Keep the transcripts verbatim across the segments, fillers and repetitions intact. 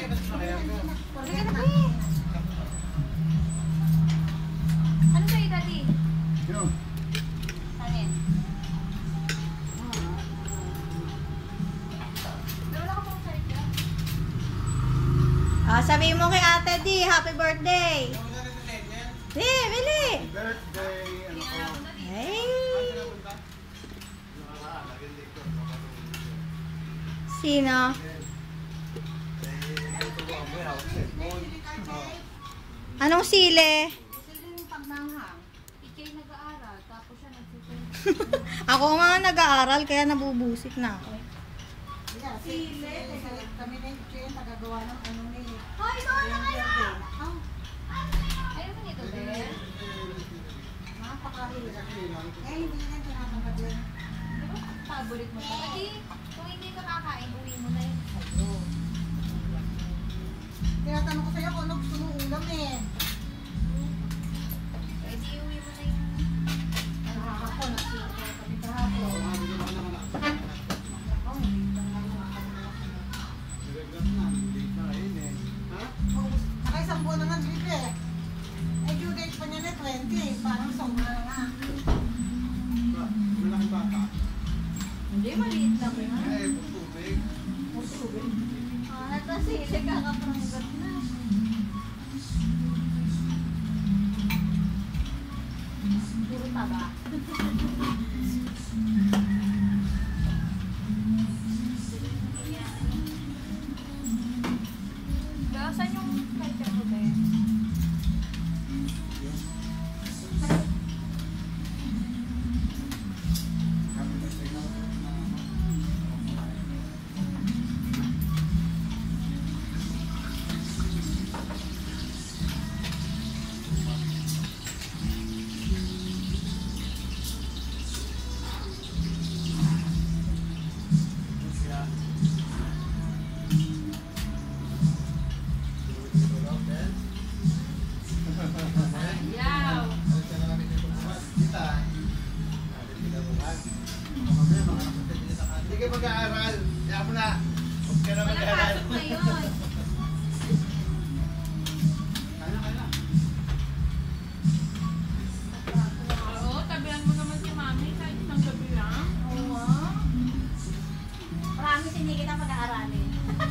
Ano sa'yo, Daddy? Yun. Anin? Wala ka pong sa'yo dyan. Ah, sabihin mo kay Ate Di, happy birthday! Di, Bili! Birthday! Ano ko? Hey! Sino? Anong sile? Ikay nag-aaral, tapos siya nagsusunod. Ako nga nag-aaral, kaya nabubusik na ako. Sile, kami na yung chain, nagagawa ng ano ni... Hoy, doon na kayo! Ayaw mo nito, Ben? Napakahirap. Eh, hindi na tinatangkad yan. Di ba? Paborit mo pa. Adi, kung hindi ka kakain, uwi mo na yun sa'yo. Tinatanong ko sa'yo kung ano gusto mong ulam eh. Eh, di uwi mo na yun. Ano ako, nagsimulan kami kahapon. Ako, hindi lang ako nakakalimutan. Nakaisang buwan na nga, Drip eh. Eh, due date pa niya na twenty. Parang sobra na nga. Malaking bata. Hindi, maliit lang na. Eh, tubig. Pusubin. Ah, natasili ka kapranggat na. Puro taba. Saan yung ketchup mo ba? Hindi ka mag-aaral. Kaya mo na. Huwag ka na mag-aaral. Walang pasok ngayon. Kaya, kaya. Oo, tabihan mo naman si Mami kahit isang gabi lang. Oo. Promise hindi kita pag-aaralin.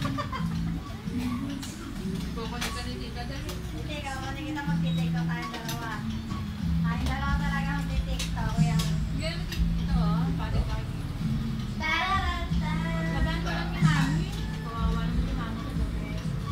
Kukunin ka ni Tita dali. Hindi ka, hindi kita mag-tiktok tayong dalawa. Tayong dalawa talaga mag-tiktok. Kuya. Ganyan dito, oh. Pare tayo. Tararata! Tabihan mo lang ni Mami. Kawawa naman si Mami sa gabi.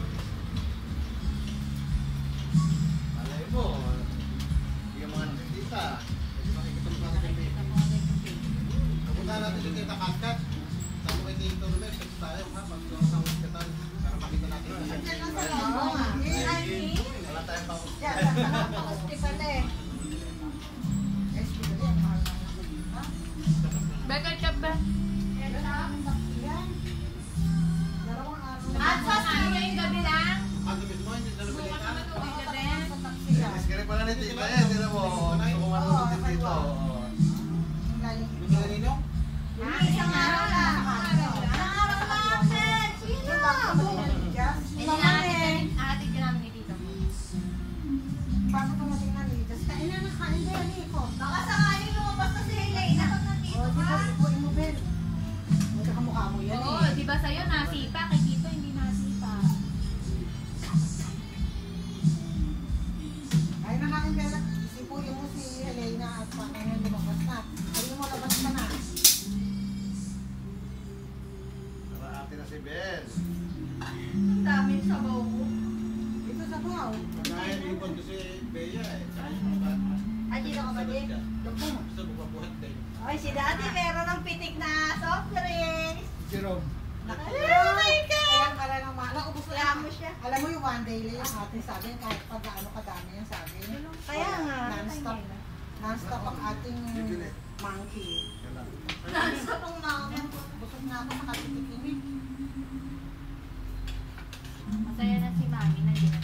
Malay mo. Hindi ka mga nakikita. Hindi makikita mo sa akin. Kapunta natin yung Tita Kaskat. Sabi kay Tito Ruben, kasi tayo ha, mag-doon sa hospital. Para makita natin. Diyan lang sa loob mo nga. Ay, Wala tayong pang Diyan lang sa loob. Hospital eh. Hospital yan, mahal na naman. Ha? Beka, chap ba? Yan. Dalawang araw na. at sa studio yung gabi lang. Ang gabi mo, hindi na Bukas nabalik ka. naman uwi ka din. Sa taxi yan. Mas kaya pala ni Tita eh. Tira mo. Gusto ko marunong din dito. Ang galing. Gusto ka ninyo? Isang araw lang. Isang araw lang, Ted. Sino? Hindi natin ahatid ka namin ni Tito. Bago tumating na Lidas, kain na na, kain na yan eh ko. Baka sakaling lumabas na si Helena pag O, nandito di ka. ba, ipuin mo, Ben? Magkakamukha mo yan Oo, eh. di ba sa'yo nasipa? Kay Tito hindi nasipa. Kain na namin, Ben. Isipuin mo si Helena at paano na lumabas na. Ayun mo, labas ka na. Naraate na si Ben. Ang daming sabaw ko. Dito sa bahaw. Kaya ipon ko si Bea eh. Kaya yung mga bata. Ay, dito ka ba, Dick? Gusto ko pabuhat din. Ay, si Daddy meron ng pitik na soft drinks. Si Rob. Oh my God! Kaya pala ng mga, naubos na Kaya mo siya. Alam mo yung one day lang yung ating sabi, kahit pag gaano kadami yung sabi. Kaya nga. Non-stop. Non-stop ang ating monkey. Nasa pang mga. Busog na ako sa katitikin eh. Masaya na si Mami na din.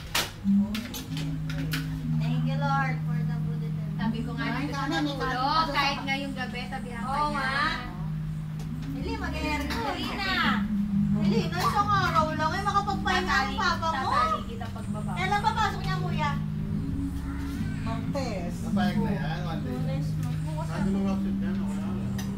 Thank you, Lord, for the food and Sabi ko nga Ay, dito sa kanan, may natulog, kanan. kahit ngayong gabi, tabihan ka Oo niya. nga. Hindi, mag-air ko. Helena! Helena, isang araw lang. Ay, makapagpahinga ang papa mo. Tatali kita pagbaba. Kailan papasok niya, kuya? Martes. Napayag na yan, one day. Lunes, magbukas Sabi na. nung outfit yan, ako na.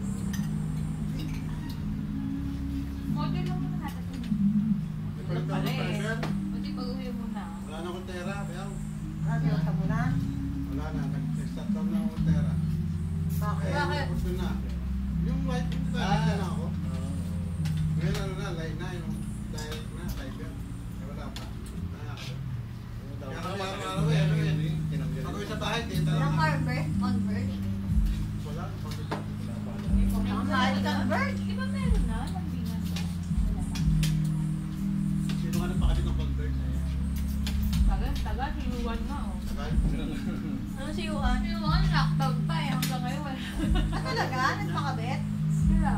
Model lang muna natin. Ipalit ako ng pressure. Buti pag-uwi mo na. Wala na akong tera, bayaw. Grabe, ka mo na. Wala na, nag-start down na akong tera. Bakit? Kaya Bakit? tapos na. Yung white, yung direct na ako. Ngayon ano na, light na yung direct na, fiber. Eh wala pa. Ah, kaya kami araw-araw eh, ano eh. Pag uwi sa bahay, dito Walang lang. convert? Convert? Wala, Ang mahal convert? Di ba meron na? Nagbinas ko. Wala pa. sino nga nagpakalit ng convert? Tagal, tagal. Sinuwan na oh. Sabay? Ano si Juan? Sinuwan, lockdown pa eh. Hanggang ngayon wala. Ah, talaga? Nagpakabit? Wala.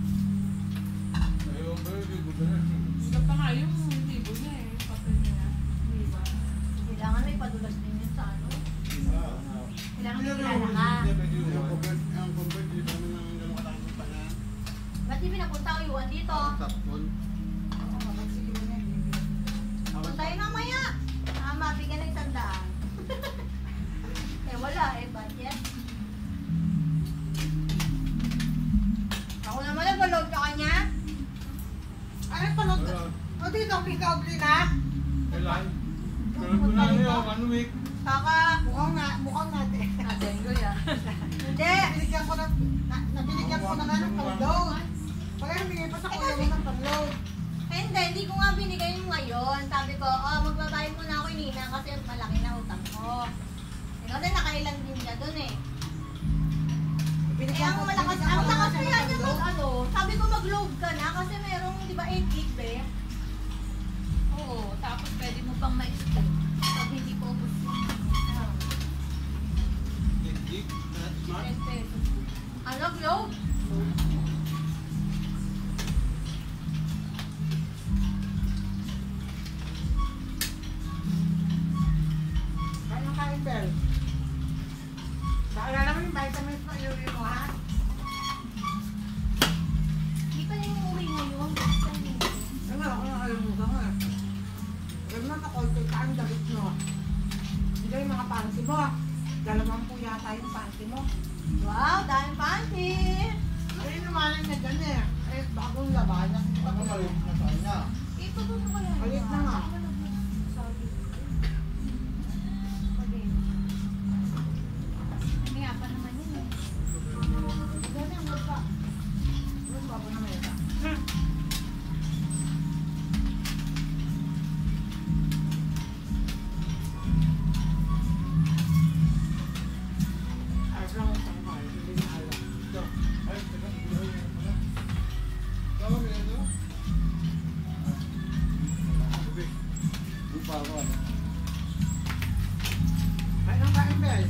Iba pa nga yung libo niya eh. Papel niya. Di ba? Kailangan may padulas din yun sa ano. Kailangan may kilala ka. Yung convert, yung convert, dito kami ng ganun katakin sa panya. Ba't di pinapunta ko Juan dito? Tapon. Oo, sige mo na. Punta tayo mamaya. Ah, mabigyan ng tandaan. Eh wala eh, budget. Ako naman nag-load ka kanya. Ano panood? O dito, pika-ugli na. Punta dito. Kaka, Mukhang na, mukhang natin. Natin ko yan. hindi. Nabinigyan ko ng, na, nabinigyan ko ng ano, pang-load. Kaya humingi pa sa kuya mo ng pang-load. Eh, hindi, hindi ko nga binigay mo ngayon. Sabi ko, oh, magbabayad muna ako Nina kasi malaki na utang ko. Eh, kasi nakailan din ka dun eh. Eh, Binigyan ang ko, malakas, binigyan ang ko lakas ng kaya niya pang-load. mag ano, sabi ko mag-load ka na kasi merong, di ba, eight gig ba eh? Oo. Tapos pwede mo pang ma-extend. Pag hindi ko ubus yung Gig, not smart. ten pesos. Ano, load? Kain ng kain, Bel. Paalala mo yung vitamins na iuwi mo, ha? Di pa yung umuwi ngayon. Ano, ako na alam mo ka. Alam mo, nakolto ka ang damit mo. Hindi yung mga panty mo. Dalawang po yata yung panty mo. Wow, dahil panty. Ay, naman na dyan eh. Eh, bagong laban. Ako malit na sa kanya. Ito po ko yan. Alit na nga. Sabi. Ano nga pa naman yun eh. Dali, ang magpa. Ano, babo na may ita. Ayos lang ang tangkay. Hindi na alam. Ito. Ay, teka, buhay na pala. Tawag na ito? Tubig. Lupa ako, ano? Kain ng kain, Bel.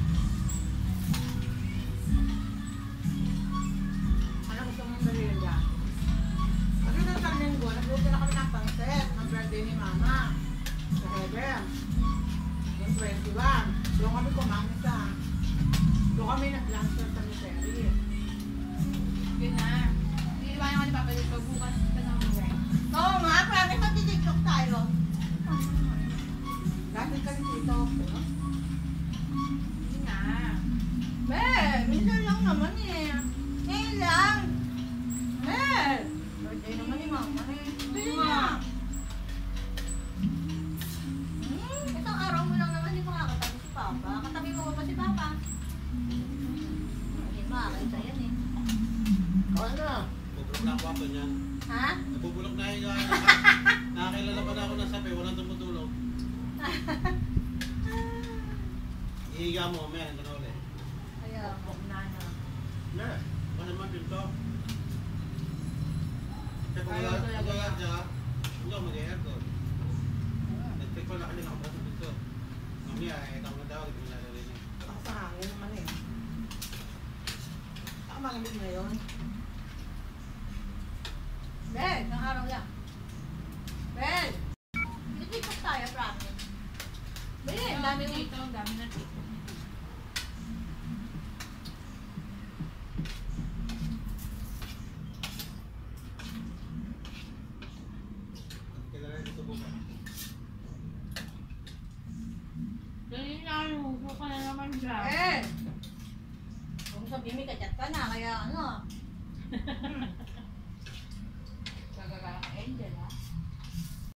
Ano gusto mong dalhin dyan? Kasi nung sa linggo, nagluto na kami ng pansit ng birthday ni Mama. Sa Heber. Yung twenty-one. Doon kami kumain sa... Doon kami nag-lunch sa San Jose. Yun na. Hindi ba yung papalit pag bukas pa ng rent? Oo nga, promise mag-tiktok tayo. Dati kami dito. Yun na. Be, minsan lang naman eh. Ngayon lang. Be, birthday naman ni Mama eh. Bili na. Hmm, isang araw mo lang naman, di pa kakatabi si Papa. Katabi mo ba si Papa? Hindi makakita yan eh. Kaya na. Bubulok na ako ako niyan. Ha? Nabubulok na yung uh, nakakilala pa na ako ng sabi, walang tumutulog. Ihiga mo, may ano na ulit. Kaya, nana. Ne, ano naman pinto? Kaya kung Ayaw wala, talaga kung wala yan. siya, hindi ako mag-aircon. Nag-take ko na kanina ako sa pinto. Mamaya, eh, ako na tawag, hindi mo nalalinig. Ako sa hangin naman eh. Ako malamig na yun. Be, isang araw lang. Be, tiktok tayo, promise. Be, ang dami mo. dito. Ang dami na dito. Kailangan ito bukas. Subukan na naman siya. Eh! Kung sabi may kachat ka na, kaya ano.